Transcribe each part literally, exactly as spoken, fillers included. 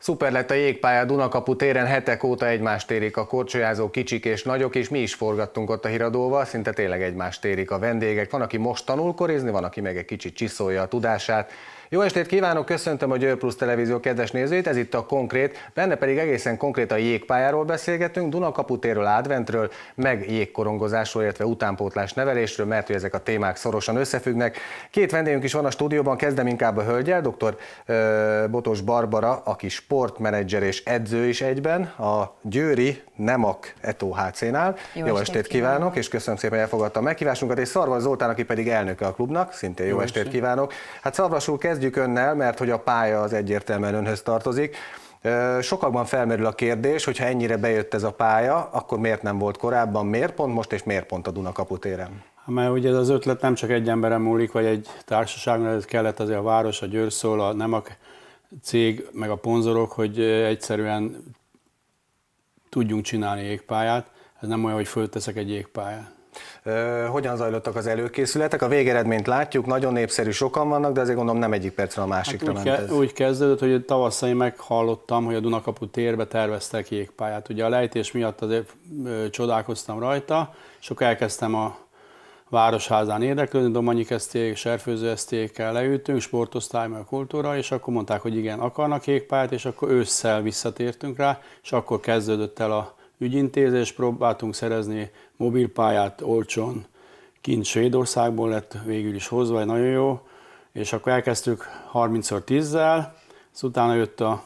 Szuper lett a jégpálya a Dunakapu téren, hetek óta egymást érik a korcsolyázó kicsik és nagyok, és mi is forgattunk ott a híradóval, szinte tényleg egymást érik a vendégek. Van, aki most tanul korizni, van, aki meg egy kicsit csiszolja a tudását. Jó estét kívánok, köszöntöm a Győr Plusz Televízió kedves nézőit, ez itt a Konkrét, benne pedig egészen konkrét a jégpályáról beszélgetünk, Dunakapu térről, adventről, meg jégkorongozásról, illetve utánpótlás nevelésről, mert hogy ezek a témák szorosan összefüggnek. Két vendégünk is van a stúdióban, kezdem inkább a hölgyel, dr. Botos Barbara, aki sportmenedzser és edző is egyben, a győri Nemak Eto há cé-nál. Jó, jó estét kívánok, kívánok, és köszönöm szépen, hogy elfogadta a meghívásunkat, és Szarvas Zoltán, aki pedig elnöke a klubnak, szintén jó, jó estét kívánok. Hát Szarvas úr, kezdjük önnel, mert hogy a pálya az egyértelműen önhöz tartozik. Sokakban felmerül a kérdés, hogy ha ennyire bejött ez a pálya, akkor miért nem volt korábban, miért pont most, és miért pont a Dunakapu téren? Mert ugye ez az ötlet nem csak egy emberen múlik, vagy egy társaságon, ez kellett azért a város, a Győr Szól, a Nemak cég, meg a ponzorok, hogy egyszerűen tudjunk csinálni jégpályát. Ez nem olyan, hogy fölteszek egy jégpályát. Hogyan zajlottak az előkészületek? A végeredményt látjuk, nagyon népszerű, sokan vannak, de azért gondolom nem egyik percre a másikra hát ment úgy, ez. Úgy kezdődött, hogy tavasszal én meghallottam, hogy a Dunakapu térbe terveztek jégpályát. Ugye a lejtés miatt azért ö, csodálkoztam rajta, és akkor elkezdtem a Városházán érdeklődni, Domanyi kezdték, Serfőző esztékkel leültünk, sportosztály, meg a kultúra, és akkor mondták, hogy igen, akarnak jégpályát, és akkor ősszel visszatértünk rá, és akkor kezdődött el a ügyintézés, próbáltunk szerezni mobilpályát olcsón, kint Svédországból lett végül is hozva, egy nagyon jó, és akkor elkezdtük harmincszor tízzel, utána jött a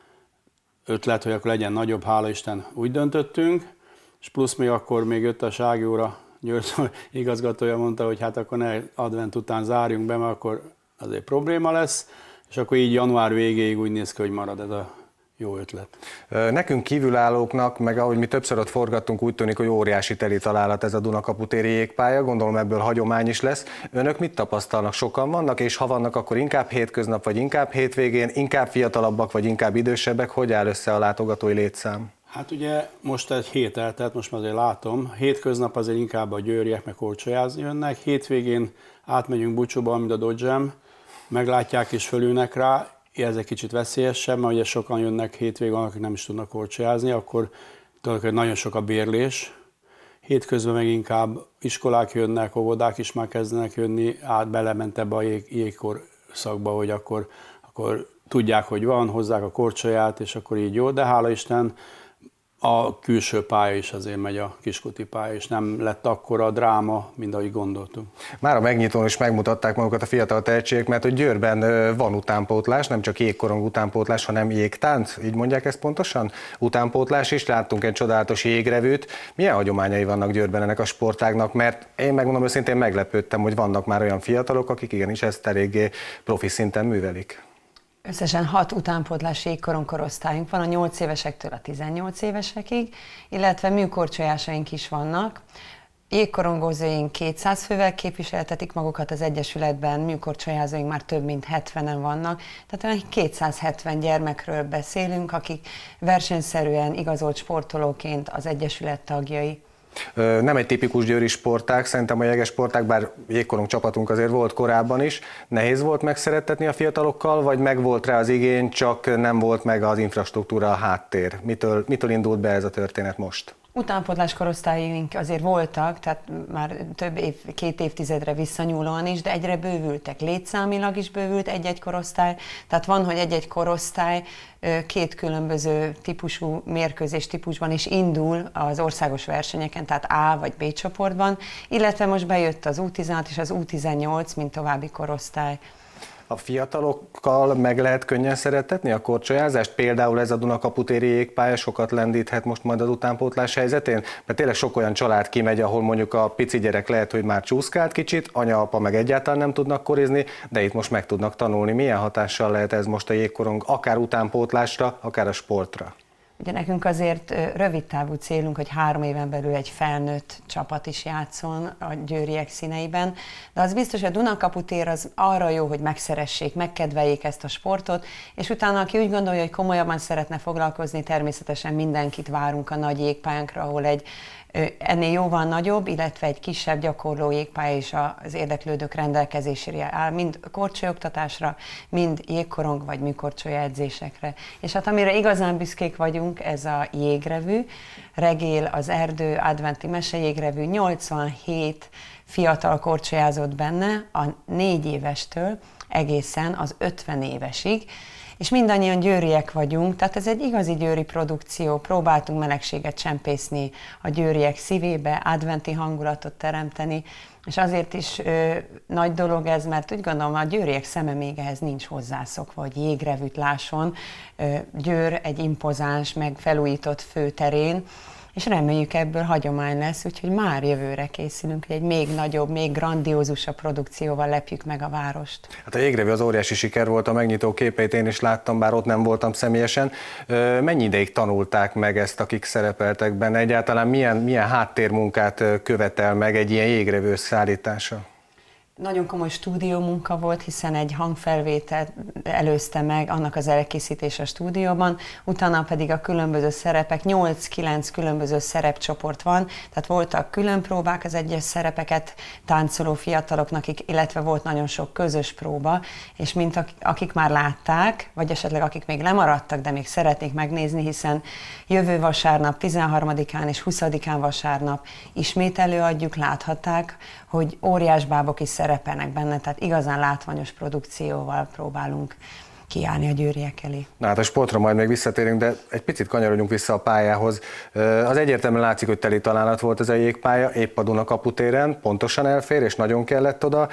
ötlet, hogy akkor legyen nagyobb, hála Isten, úgy döntöttünk, és plusz még akkor még jött a Sági úr, a Győr igazgatója mondta, hogy hát akkor ne advent után zárjunk be, mert akkor azért probléma lesz, és akkor így január végéig úgy néz ki, hogy marad ez a jó ötlet. Nekünk kívülállóknak, meg ahogy mi többször ott forgattunk, úgy tűnik, hogy óriási teli találat ez a Dunakapu téri jégpálya, gondolom ebből hagyomány is lesz. Önök mit tapasztalnak? Sokan vannak, és ha vannak, akkor inkább hétköznap, vagy inkább hétvégén, inkább fiatalabbak, vagy inkább idősebbek? Hogy áll össze a látogatói létszám? Hát ugye most egy hét eltelt, most már azért látom, hétköznap azért inkább a győriek meg korcsolyázni jönnek, hétvégén átmegyünk Bucsóba, mint a Dodgem, meglátják és fölülnek rá, ez egy kicsit veszélyesebb, mert ugye sokan jönnek hétvégén, akik nem is tudnak korcsolyázni, akkor tulajdonképpen nagyon sok a bérlés. Hétközben meg inkább iskolák jönnek, óvodák is már kezdenek jönni, át belement ebbe a jég, jégkor szakba, hogy akkor, akkor tudják, hogy van, hozzák a korcsolyát, és akkor így jó, de hála Isten, a külső pálya is azért megy, a Kiskuti pálya, és nem lett akkora a dráma, mint ahogy gondoltunk. Már a megnyitón is megmutatták magukat a fiatal tehetségek, mert hogy Győrben van utánpótlás, nem csak jégkorong utánpótlás, hanem jégtánc, így mondják ezt pontosan? Utánpótlás is, láttunk egy csodálatos jégrevűt. Milyen hagyományai vannak Győrben ennek a sportágnak? Mert én megmondom őszintén meglepődtem, hogy vannak már olyan fiatalok, akik igenis ezt eléggé profi szinten művelik. Összesen hat utánpótlási jégkorong korosztályunk van, a nyolc évesektől a tizennyolc évesekig, illetve műkorcsolyásaink is vannak. Jégkorongozóink kétszáz fővel képviseltetik magukat az Egyesületben, műkorcsolyázóink már több mint hetvenen vannak, tehát kétszázhetven gyermekről beszélünk, akik versenyszerűen igazolt sportolóként az Egyesület tagjai. Nem egy tipikus győri sportág, szerintem a jeges sportág, bár jégkorong csapatunk azért volt korábban is. Nehéz volt megszerettetni a fiatalokkal, vagy meg volt rá az igény, csak nem volt meg az infrastruktúra, a háttér? Mitől, mitől indult be ez a történet most? Utánpótlás korosztályunk azért voltak, tehát már több év, két évtizedre visszanyúlóan is, de egyre bővültek, létszámilag is bővült egy-egy korosztály, tehát van, hogy egy-egy korosztály két különböző típusú mérkőzés típusban is indul az országos versenyeken, tehát A vagy B csoportban, illetve most bejött az U tizenhat és az U tizennyolc, mint további korosztály. A fiatalokkal meg lehet könnyen szerettetni a korcsolyázást? Például ez a Dunakapu téri jégpálya sokat lendíthet most majd az utánpótlás helyzetén? Mert tényleg sok olyan család kimegy, ahol mondjuk a pici gyerek lehet, hogy már csúszkált kicsit, anya, apa meg egyáltalán nem tudnak korizni, de itt most meg tudnak tanulni. Milyen hatással lehet ez most a jégkorong, akár utánpótlásra, akár a sportra? Ugye nekünk azért rövid távú célunk, hogy három éven belül egy felnőtt csapat is játszon a győriek színeiben, de az biztos, hogy a Dunakapu tér az arra jó, hogy megszeressék, megkedveljék ezt a sportot, és utána, aki úgy gondolja, hogy komolyabban szeretne foglalkozni, természetesen mindenkit várunk a nagy jégpályánkra, ahol egy Ennél jóval nagyobb, illetve egy kisebb gyakorló jégpálya is az érdeklődők rendelkezésére áll, mind korcsolyoktatásra, mind jégkorong vagy műkorcsolya edzésekre. És hát amire igazán büszkék vagyunk, ez a jégrevű, Regél az erdő adventi mesejégrevű, nyolcvanhét fiatal korcsolyázott benne, a négy évestől egészen az ötven évesig, és mindannyian győriek vagyunk, tehát ez egy igazi győri produkció, próbáltunk melegséget csempészni a győriek szívébe, adventi hangulatot teremteni, és azért is ö, nagy dolog ez, mert úgy gondolom, a győriek szeme még ehhez nincs hozzászokva, hogy jégrevűt lásson. Ö, Győr egy impozáns, meg felújított főterén, és reméljük ebből hagyomány lesz, úgyhogy már jövőre készülünk, hogy egy még nagyobb, még grandiózusabb produkcióval lepjük meg a várost. Hát a jégrevű az óriási siker volt, a megnyitó képeit én is láttam, bár ott nem voltam személyesen. Mennyi ideig tanulták meg ezt, akik szerepeltek benne? Egyáltalán milyen, milyen háttérmunkát követel meg egy ilyen jégrevű szállítása? Nagyon komoly stúdiómunka volt, hiszen egy hangfelvételt előzte meg annak az elkészítése a stúdióban, utána pedig a különböző szerepek, nyolc-kilenc különböző szerepcsoport van, tehát voltak külön próbák az egyes szerepeket táncoló fiataloknak, illetve volt nagyon sok közös próba, és mint akik már látták, vagy esetleg akik még lemaradtak, de még szeretnék megnézni, hiszen jövő vasárnap, tizenharmadikán és huszadikán vasárnap ismét előadjuk, láthatták, hogy óriásbábok is szerepelnek benne, tehát igazán látványos produkcióval próbálunk kiállni a győriek elé. Na hát a sportra majd még visszatérünk, de egy picit kanyarodjunk vissza a pályához. Az egyértelműen látszik, hogy teli találat volt ez a jégpálya, épp a Dunakapu téren, pontosan elfér, és nagyon kellett oda.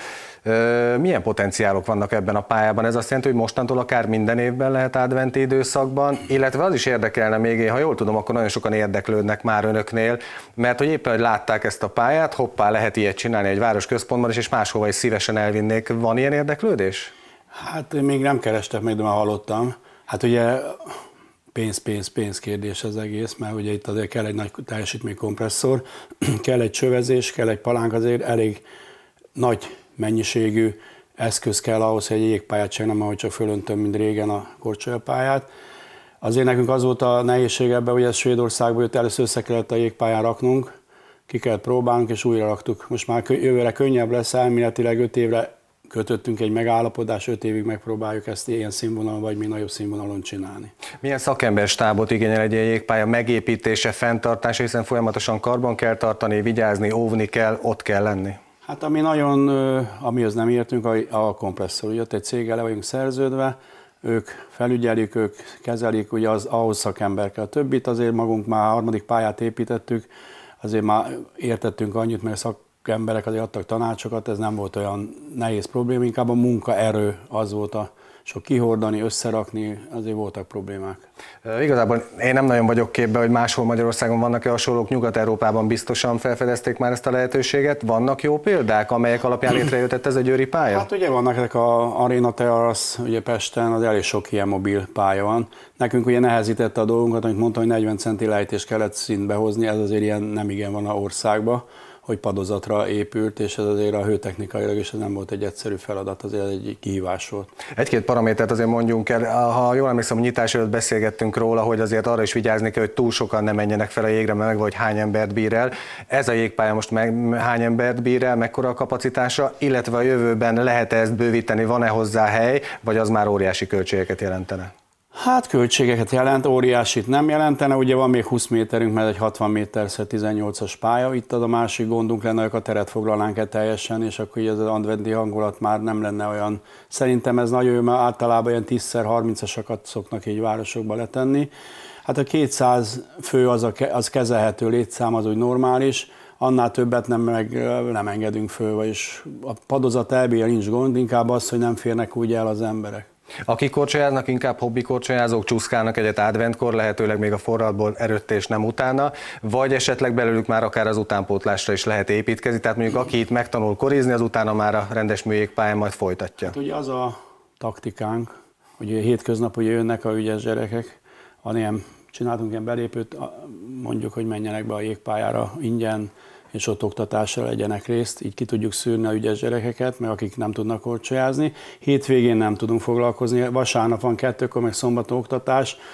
Milyen potenciálok vannak ebben a pályában? Ez azt jelenti, hogy mostantól akár minden évben lehet adventi időszakban, illetve az is érdekelne még, ha jól tudom, akkor nagyon sokan érdeklődnek már önöknél, mert hogy éppen, hogy látták ezt a pályát, hoppá, lehet ilyet csinálni egy városközpontban is, és máshova is szívesen elvinnék. Van ilyen érdeklődés? Hát még nem kerestek meg, de már hallottam. Hát ugye pénz, pénz, pénz kérdés az egész, mert ugye itt azért kell egy nagy teljesítménykompresszor, kell egy csövezés, kell egy palánk, azért elég nagy mennyiségű eszköz kell ahhoz, hogy egy jégpályát csinálom, ahogy csak fölöntöm, mint régen a korcsolyapályát. Azért nekünk az volt a nehézség ebben, hogy ez Svédországból jött, először össze kellett a jégpályán raknunk, ki kellett próbálnunk, és újra raktuk. Most már jövőre könnyebb lesz, elméletileg öt évre kötöttünk egy megállapodás, öt évig megpróbáljuk ezt ilyen színvonalon, vagy még nagyobb színvonalon csinálni. Milyen szakemberstábot igényel egy ilyen jégpálya megépítése, fenntartása, hiszen folyamatosan karban kell tartani, vigyázni, óvni kell, ott kell lenni? Hát ami nagyon, amihoz nem értünk, a kompresszor. Jött egy céggel, le vagyunk szerződve, ők felügyelik, ők kezelik, ugye az, ahhoz szakember kell. Többit azért magunk már a harmadik pályát építettük, azért már értettünk annyit, mert szak emberek azért adtak tanácsokat, ez nem volt olyan nehéz probléma, inkább a munkaerő az volt, a sok kihordani, összerakni, azért voltak problémák. Igazából én nem nagyon vagyok képben, hogy máshol Magyarországon vannak-e hasonlók, Nyugat-Európában biztosan felfedezték már ezt a lehetőséget. Vannak jó példák, amelyek alapján létrejöttett ez a győri pálya? Hát ugye vannak ezek a Arena Terrace, ugye Pesten, az elég sok ilyen mobil pálya van. Nekünk ugye nehezítette a dolgunkat, amit mondtam, hogy negyven centi lejtést kellett szintbe hozni, ez azért ilyen nem igen van a országban, hogy padozatra épült, és ez azért a hőtechnikailag is ez nem volt egy egyszerű feladat, azért egy kihívás volt. Egy-két paramétert azért mondjunk el, ha jól emlékszem, a nyitás előtt beszélgettünk róla, hogy azért arra is vigyázni kell, hogy túl sokan ne menjenek fel a jégre, meg vagy hány embert bír el. Ez a jégpálya most meg hány embert bír el, mekkora a kapacitása, illetve a jövőben lehet-e ezt bővíteni, van-e hozzá hely, vagy az már óriási költségeket jelentene? Hát költségeket jelent, óriásit nem jelentene, ugye van még húsz méterünk, mert egy hatvan méterszer tizennyolcas pálya, itt az a másik gondunk lenne, hogy a teret foglalnánk el teljesen, és akkor ez az adventi hangulat már nem lenne olyan. Szerintem ez nagyon jó, mert általában ilyen tízszer harmincasakat szoknak így városokba letenni. Hát a kétszáz fő az, a, az kezelhető létszám, az úgy normális, annál többet nem, meg, nem engedünk föl, vagyis a padozat elbír, nincs gond, inkább az, hogy nem férnek úgy el az emberek. Akik korcsolyáznak, inkább hobbi korcsolyázók, csúszkálnak egyet adventkor, lehetőleg még a forradból előtt és nem utána, vagy esetleg belőlük már akár az utánpótlásra is lehet építkezni, tehát mondjuk aki itt megtanul korizni, az utána már a rendes műjégpályán majd folytatja. Hát ugye az a taktikánk, hogy hétköznap ugye jönnek a ügyes gyerekek, van ilyen, csináltunk ilyen belépőt, mondjuk, hogy menjenek be a jégpályára ingyen, és ott oktatásra legyenek részt, így ki tudjuk szűrni a ügyes gyerekeket, meg akik nem tudnak korcsolyázni. Hétvégén nem tudunk foglalkozni, vasárnap van kettőkor, meg szombaton oktatás,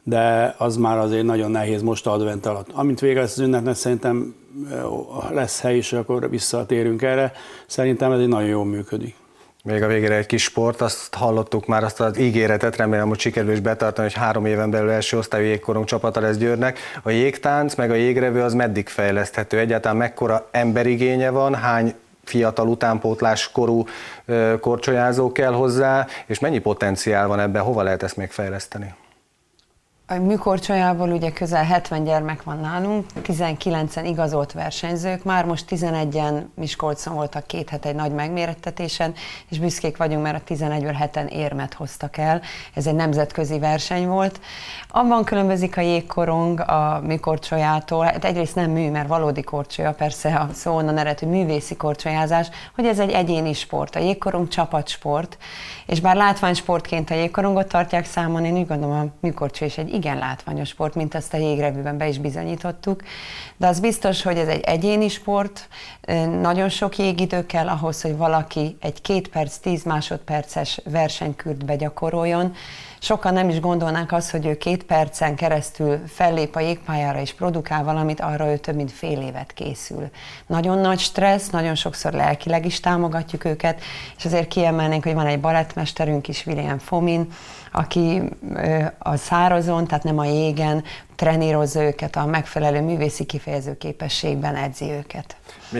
de az már azért nagyon nehéz most advent alatt. Amint vége lesz az ünnepnek, szerintem lesz hely, és akkor visszatérünk erre. Szerintem ez egy nagyon jól működik. Még a végére egy kis sport, azt hallottuk már, azt az ígéretet, remélem, hogy sikerül is betartani, hogy három éven belül első osztályú jégkorong csapata lesz Győrnek. A jégtánc meg a jégrevő az meddig fejleszthető? Egyáltalán mekkora emberigénye van, hány fiatal utánpótlás korú korcsolyázó kell hozzá, és mennyi potenciál van ebben, hova lehet ezt még fejleszteni? A műkorcsolyából ugye közel hetven gyermek van nálunk, tizenkilencen igazolt versenyzők, már most tizenegyen Miskolcon voltak két hete egy nagy megmérettetésen, és büszkék vagyunk, mert a tizenegyből heten érmet hoztak el. Ez egy nemzetközi verseny volt. Abban különbözik a jégkorong a műkorcsolyától, hát egyrészt nem mű, mert valódi korcsolya, persze a szó onnan ered, hogy művészi korcsolyázás, hogy ez egy egyéni sport. A jégkorong csapatsport, és bár látványsportként a jégkorongot tartják számon, én úgy gondolom, a műkorcsolya is egy igen látványos sport, mint ezt a jégrevűben be is bizonyítottuk, de az biztos, hogy ez egy egyéni sport, nagyon sok jégidő kell ahhoz, hogy valaki egy két perc, tíz másodperces versenykürt begyakoroljon. Sokan nem is gondolnánk azt, hogy ő két percen keresztül fellép a jégpályára és produkál valamit, arra ő több mint fél évet készül. Nagyon nagy stressz, nagyon sokszor lelkileg is támogatjuk őket, és azért kiemelnénk, hogy van egy balettmesterünk is, William Fomin, aki a szárazon, tehát nem a jégen trenírozza őket, a megfelelő művészi kifejező képességben edzi őket.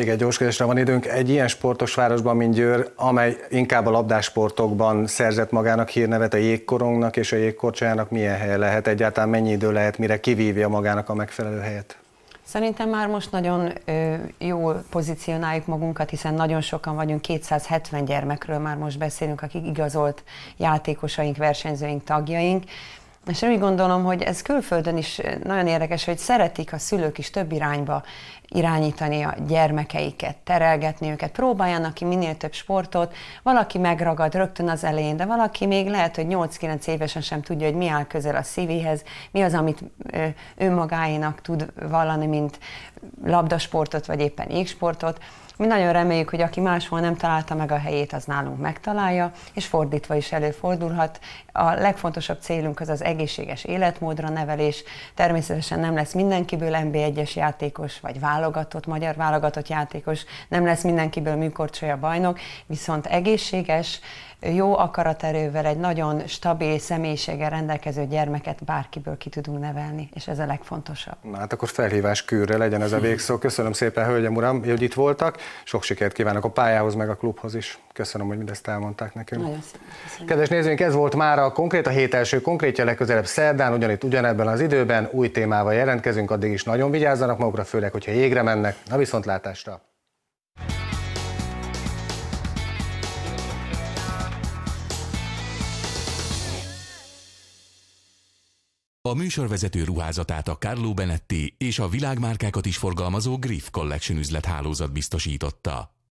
Szerintem már most nagyon ö, jól pozícionáljuk magunkat, hiszen nagyon sokan vagyunk, kétszázhetven gyermekről már most beszélünk, akik igazolt játékosaink, versenyzőink, tagjaink. És úgy gondolom, hogy ez külföldön is nagyon érdekes, hogy szeretik a szülők is több irányba irányítani a gyermekeiket, terelgetni őket, próbáljanak ki minél több sportot, valaki megragad rögtön az elején, de valaki még lehet, hogy nyolc-kilenc évesen sem tudja, hogy mi áll közel a szívéhez, mi az, amit önmagáénak tud vallani, mint labdasportot, vagy éppen jégsportot. Mi nagyon reméljük, hogy aki máshol nem találta meg a helyét, az nálunk megtalálja, és fordítva is előfordulhat. A legfontosabb célunk az az egészséges életmódra nevelés. Természetesen nem lesz mindenkiből en bé egyes játékos, vagy válogatott, magyar válogatott játékos, nem lesz mindenkiből műkorcsolya bajnok, viszont egészséges, jó akaraterővel, egy nagyon stabil személyiséggel rendelkező gyermeket bárkiből ki tudunk nevelni, és ez a legfontosabb. Na hát akkor felhívás Kőrre legyen ez a végszó. Köszönöm szépen, hölgyem, uram, hogy itt voltak. Sok sikert kívánok a pályához, meg a klubhoz is. Köszönöm, hogy mindezt elmondták nekünk. Nagyon szépen köszönöm. Kedves nézőink, ez volt már a konkrét, a hét első konkrétja, legközelebb szerdán, ugyanitt ugyanebben az időben új témával jelentkezünk, addig is nagyon vigyázzanak magukra, főleg, hogyha jégre mennek. Na viszontlátásra! A műsorvezető ruházatát a Carlo Benetti és a világmárkákat is forgalmazó Griff Collection üzlethálózat biztosította.